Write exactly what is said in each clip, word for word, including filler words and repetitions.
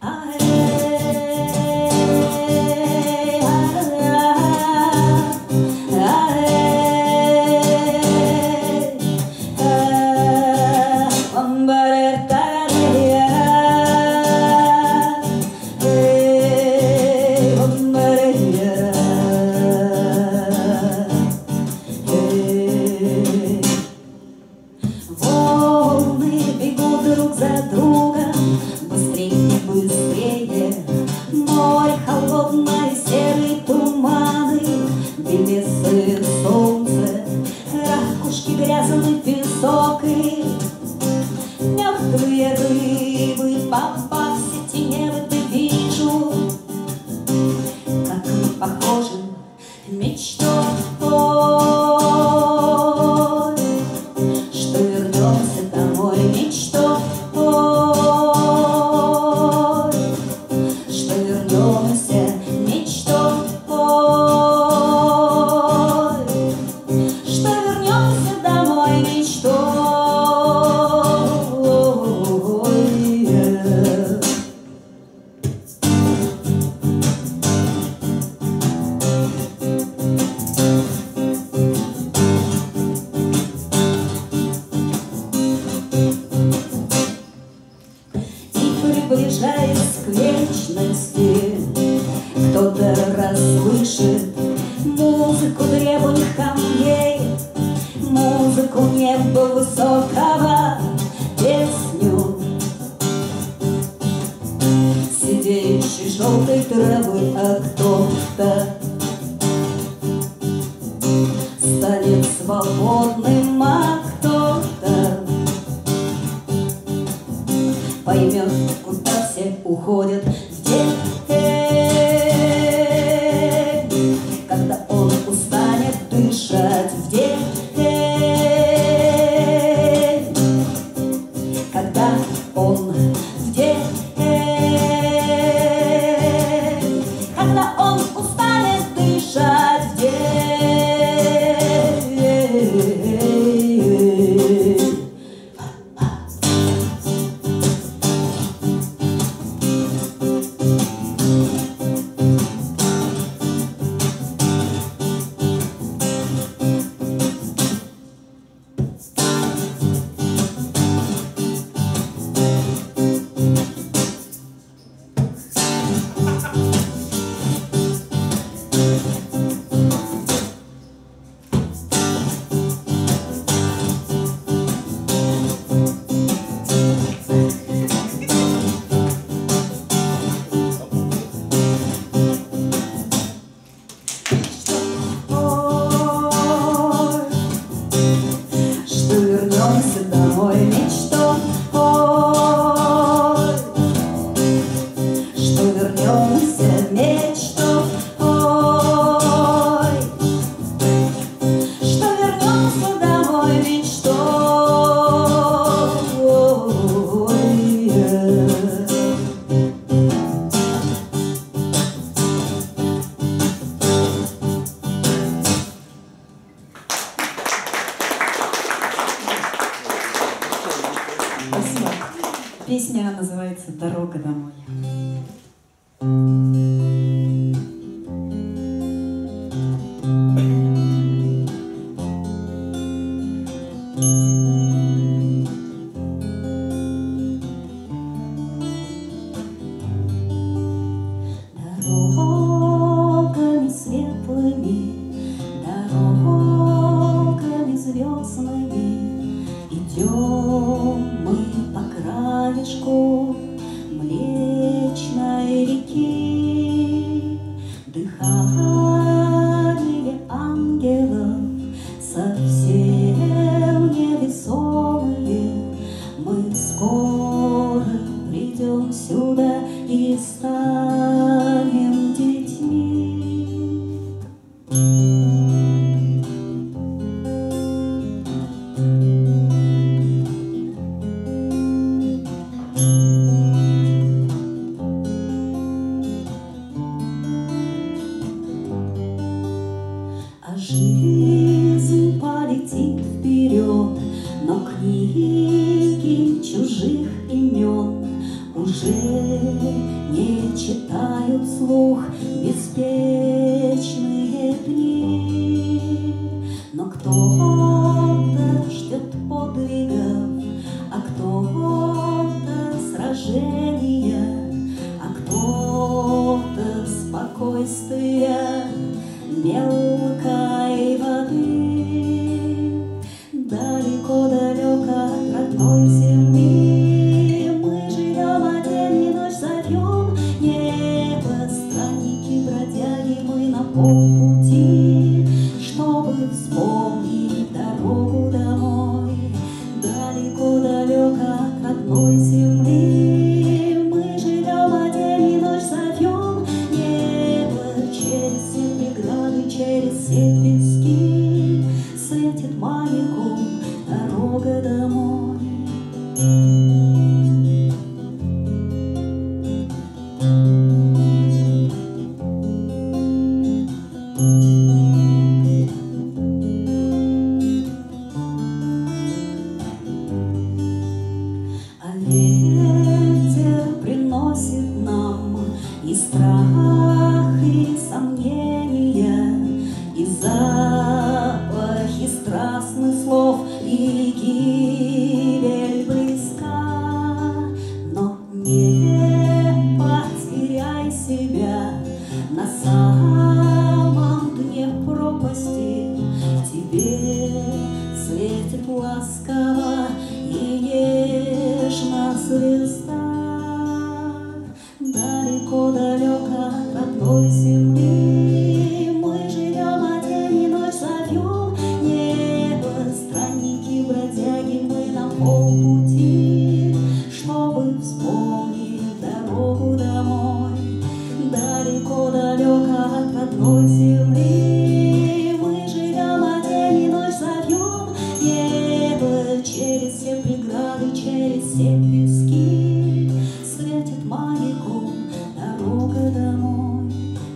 Песня называется «Дорога домой». Дорогами светлыми, дорогами звездными идем мы по краешку Млечной реки. Дыхание ангелов совсем невесомые, мы скоро придем сюда и станем детьми. уже не читают вслух беспечные дни. Но кто-то ждет подвигов, а кто-то сражения, а кто-то спокойствия мелкой воды. Далеко-далеко от родной земли мы живем, а день и ночь зовем небо. Странники, бродяги, мы на полпути, чтобы вспомнить дорогу домой. Далеко-далеко от родной земли мы живем, а день и ночь зовем небо. Через все преграды, через все пески светит маяком дорога домой. А ветер приносит нам и страх, и сомнения, и запахи страстных слов, и гибель близка. Но не потеряй себя на самом дне пропасти. В тебе светит ласково и нежно звезда. Далеко-далеко от родной земли мы живем, а день и ночь зовем небо. Странники, бродяги, мы на полпути, чтобы вспомнить дорогу домой. Далеко-далеко от родной земли мы живем, а день и ночь зовем небо. Через все преграды, через все пески светит маяком дорога домой.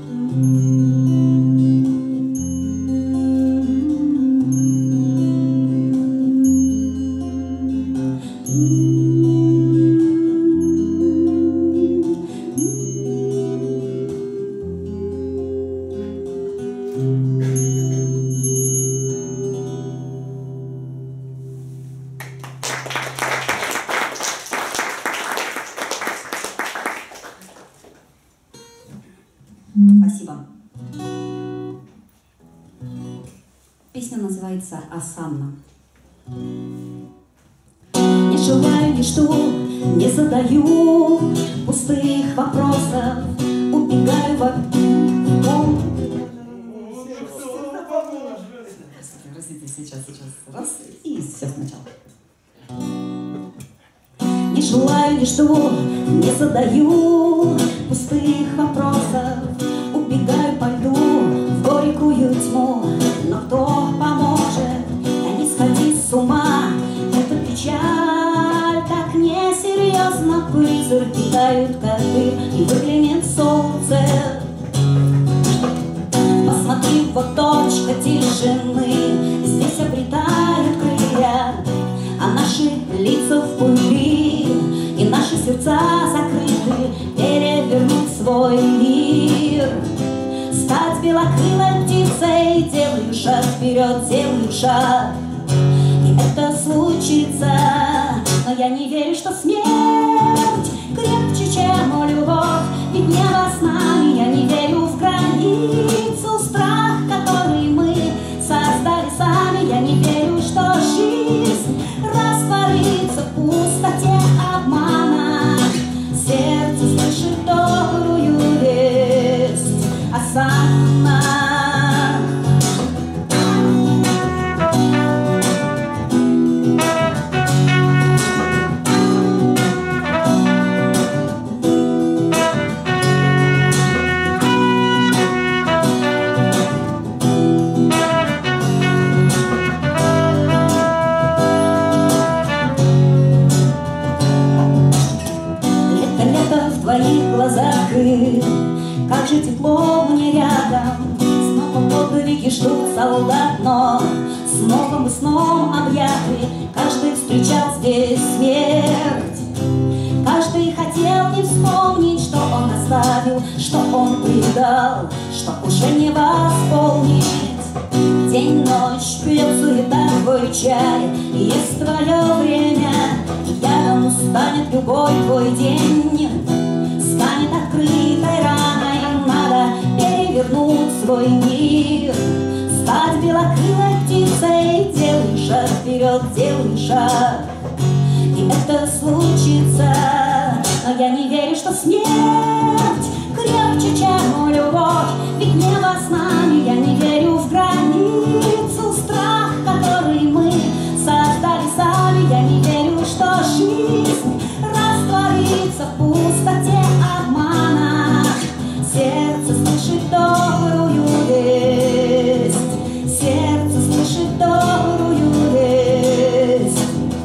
Спасибо. Песня называется «Осанна». Не желаю, не жду, не задаю пустых вопросов, убегаю во дом. Простите, сейчас, сейчас, раз, и все сначала. Не желаю, не жду, не задаю пустых вопросов, убегаю по льду в горькую тьму. Но кто поможет, да не сходи с ума, эта печаль так несерьезно. Призраки тают, как дым, и выглянет солнце. Посмотри, вот точка тишины, здесь обретают крылья, а наши лица в пыли и наши сердца закрыты. Перевернуть свой мир, стать белокрылой птицей, делаю шаг вперед, делаю шаг, и это случится. Но я не верю, что смерть крепче, чем любовь, ведь небо с нами. Я не верю в границу, страх, который мы создали сами. Я не верю, что жизнь растворится в пустоте обмана. Сердце слышит добрую весть, осанна. Как же тепло мне рядом, снова подвиги ждут солдат, но с новым и сном объяты. Каждый встречал здесь смерть, каждый хотел не оставил, что он предал, что уже не восполнить. День-ночь пьет суета твой чай, и есть твое время, и ядом станет любой твой день. Станет открытой раной, надо перевернуть свой мир, стать белокрылой птицей, делай шаг вперед, делай шаг, и это случится. Но я не верю, что смерть крепче, чем любовь, ведь небо с нами. Я не верю в границу, страх, который мы создали сами. Я не верю, что жизнь растворится в пустоте обмана. Сердце слышит добрую весть, сердце слышит добрую весть.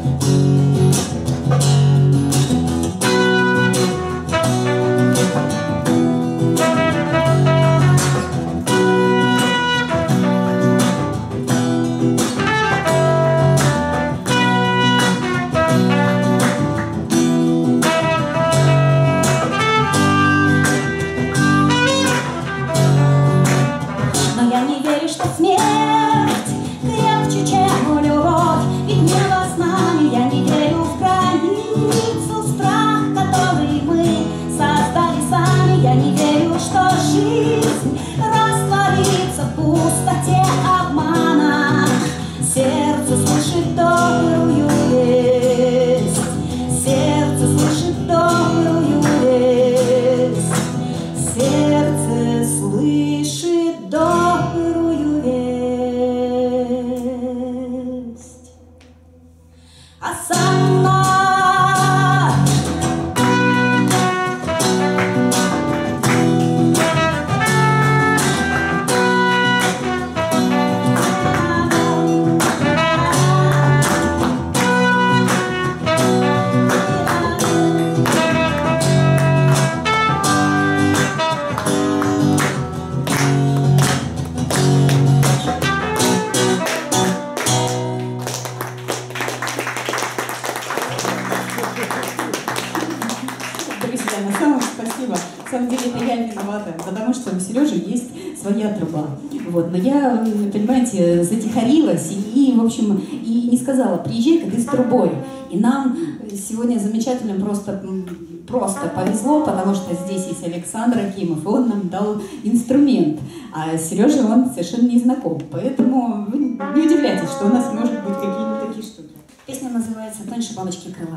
Потому что у Сережи есть своя труба. Вот. Но я, понимаете, затихарилась и, и, в общем, и не сказала, приезжай-ка ты с трубой. И нам сегодня замечательно просто, просто повезло, потому что здесь есть Александр Акимов, и он нам дал инструмент. А Сережа, он совершенно не знаком. Поэтому вы не удивляйтесь, что у нас может быть какие-нибудь такие штуки. Песня называется «Тоньше бабочки крыла».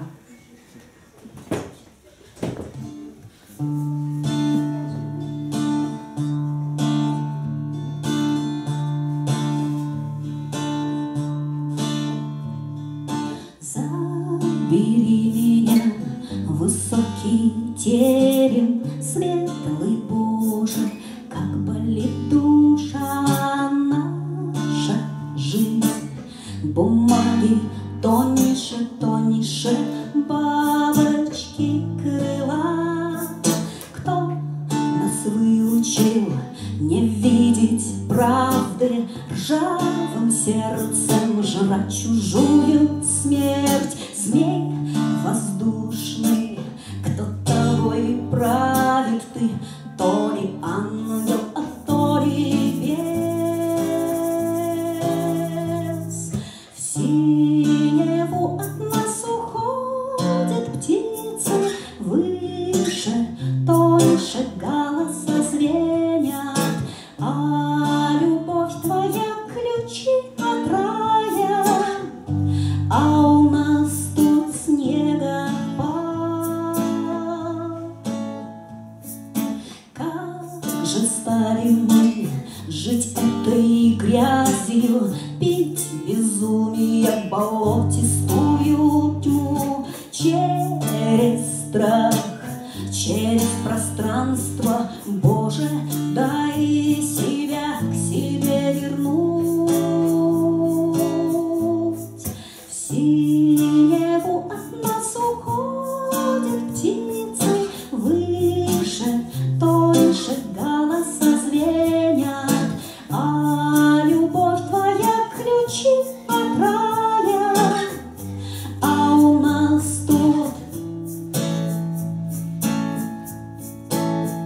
Забери меня в высокий терем, светлый Боже, как болит душа наша жизнь. Бумаги тоньше, тоньше бабочки крыла. Кто нас выучил не видеть правды, ржавым сердцем жрать чужую смерть? Змей воздушный, кто тобой правит, ты то ли ангел, а то ли бес. В синеву от нас уходят птицы, выше, тоньше голоса звенят, а любовь твоя ключи от рая, а у нас тут снегопад. Как же стали мы жить этой грязью, пить безумие, болотистую тьму, через страх, через пространство, Боже, дай себя к себе вернуть. В синеву от нас уходят птицы, выше, тоньше голоса звенят, а любовь твоя ключи от рая, а у нас тут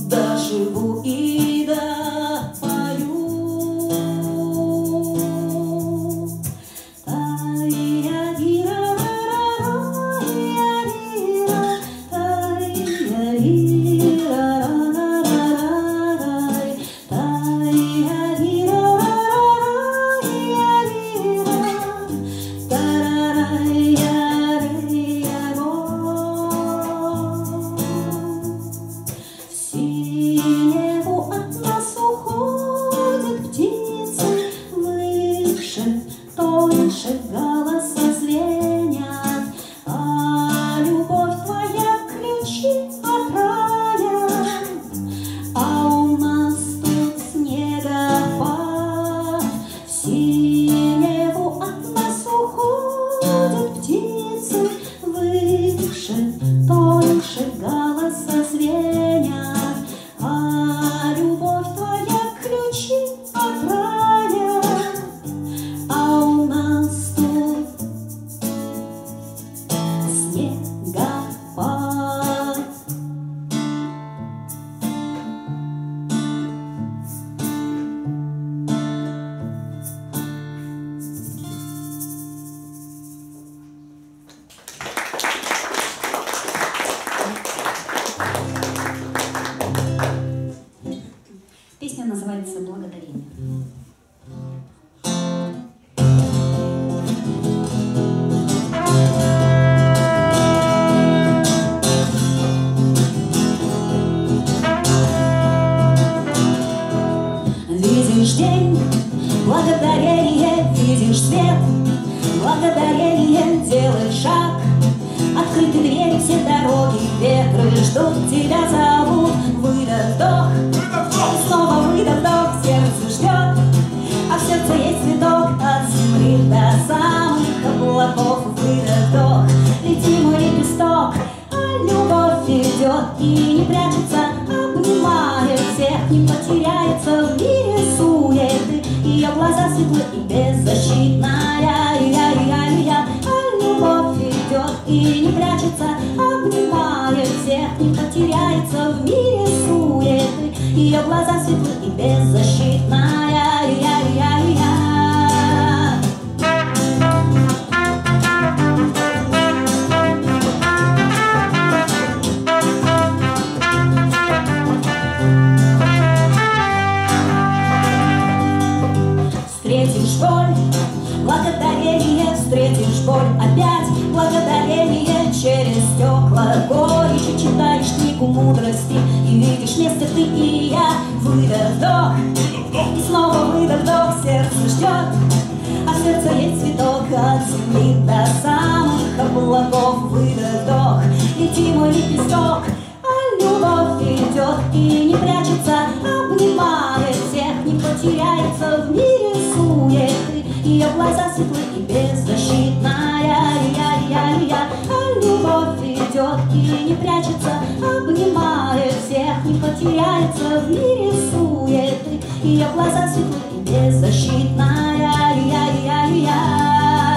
доживу и допою. Песня называется «Благодарение». Видишь день, благодарение, видишь свет, благодарение, делаешь шаг, открыты двери, все дороги, ветры ждут, тебя зовут, выдох, вдох, и снова выдох, вдох, сердце ждет, а в сердце есть цветок от земли до самых облаков, выдох, вдох, лети мой лепесток, а любовь идет и не прячется, обнимает всех, не потеряется в мире суеты, ее глаза светлы и беззащитная, я-я-я-я, а любовь идет и не прячется, обнимает всех, не потеряется в мире суеты, ее глаза светлы и беззащитная, я-я-я-я. Встретишь боль, благодарение, встретишь боль опять, благодарение, через стекла горечи читаешь книгу мудрости и видишь вместе ты и я, выдох, вдох, и снова выдох, вдох, сердце ждет, а в сердце есть цветок от земли до самых облаков, выдох, вдох, лети мой лепесток, а любовь идет и не прячется, обнимает всех, не потеряется в мире суеты, ее глаза светлы и беззащитная, я-я-я, а любовь идет и не прячется, обнимает всех, не потеряется в мире суеты, ее глаза светлы и беззащитная, я-я-я.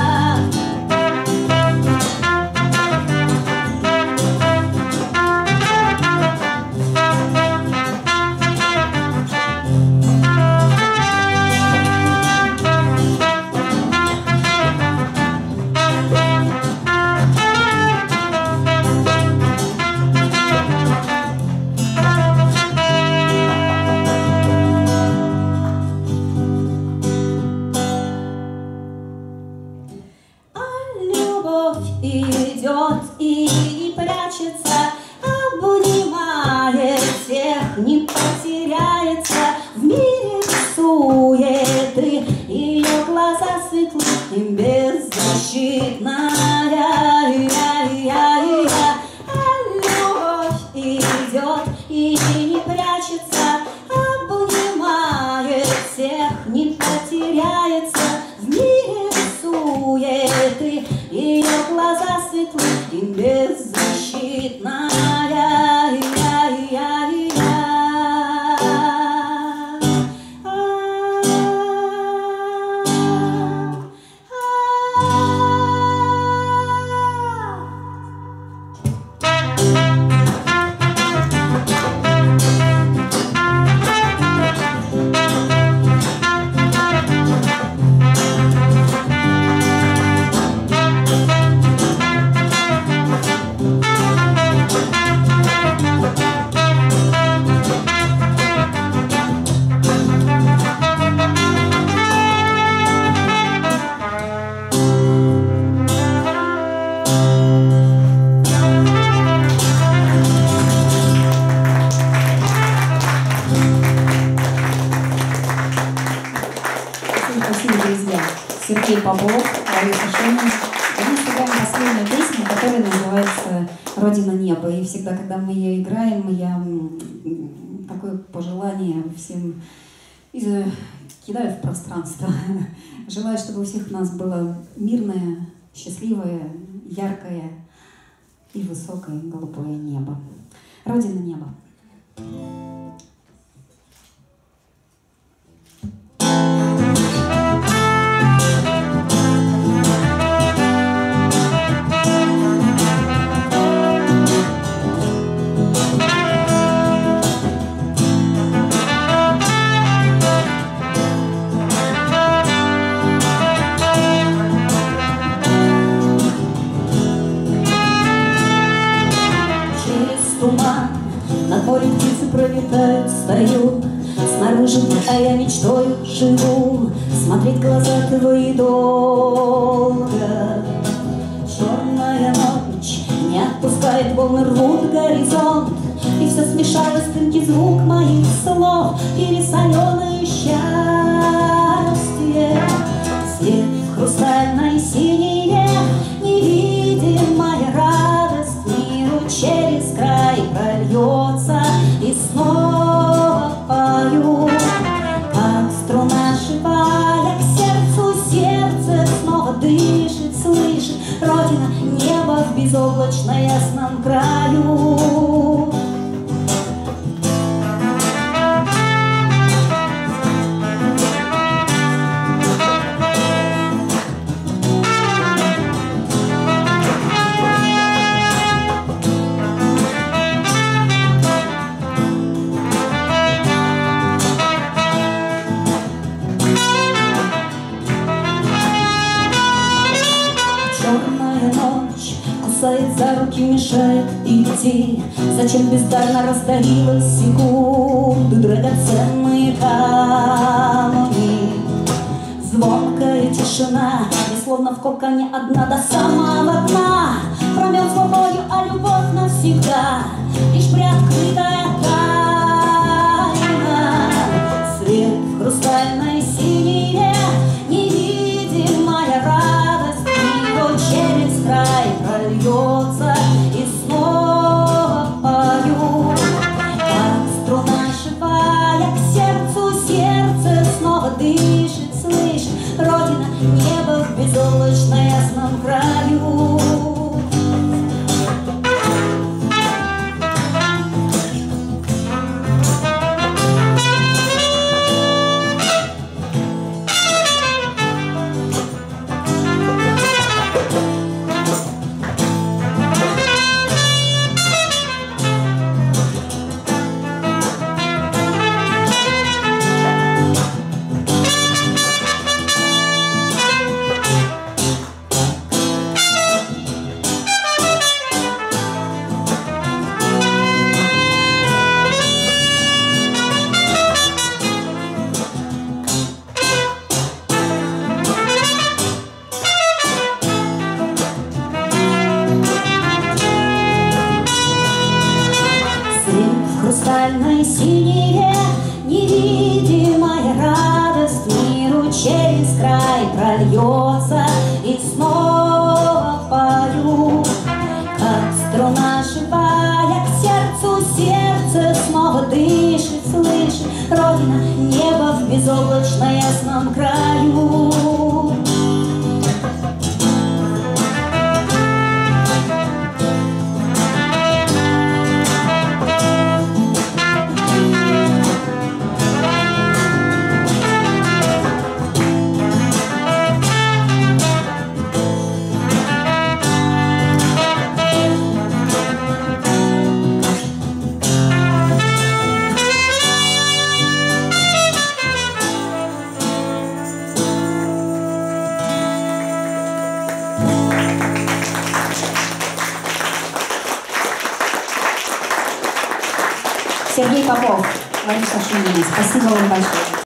Идет и не прячется, обнимает всех, не потеряется в мире суеты, ее глаза светлы и беззащитная, я-я-я-я. А любовь идет и не прячется, обнимает всех, не потеряется в мире суеты, ее глаза светлы и беззащитная, я-я-я-я. Сергей Попов, Лариса Шунина. И мы сыграем последнюю песню, которая называется «Родина неба». И всегда, когда мы ее играем, я такое пожелание всем кидаю в пространство. Желаю, чтобы у всех у нас было мирное, счастливое, яркое и высокое голубое небо. Родина неба. Над морем птицы пролетают, стою снаружи, а я мечтою живу смотреть глаза твои долго. Черная ночь не отпускает, волны рвут горизонт, и все смешалось в дымке звук моих слов, пересоленное счастье. Свет в хрустальной синеве, невидимая радость миру через край прольется, и снова пою, как струна живая, к сердцу сердце снова дышит, слышит Родина небо в безоблачно ясном краю. Черная ночь кусает за руки, мешает идти. Зачем бездарно раздарила секунды драгоценные камни? Звонкая тишина, и словно в коконе одна до самого дна. Промерзла болью, а любовь навсегда лишь приоткрытая тайна. Свет в хрустальной синеве, невидимая радость миру через край прольется, и снова пою, как струна живая, к сердцу сердце снова дышит, слышит Родина небо в безоблачно ясном краю. В хрустальной синеве, невидимая радость миру через край прольется, и снова пою, как струна живая, к сердцу сердце снова дышит, слышит Родина небо в безоблачно ясном краю. Сергей Попов, Лариса Шунина. Спасибо вам большое.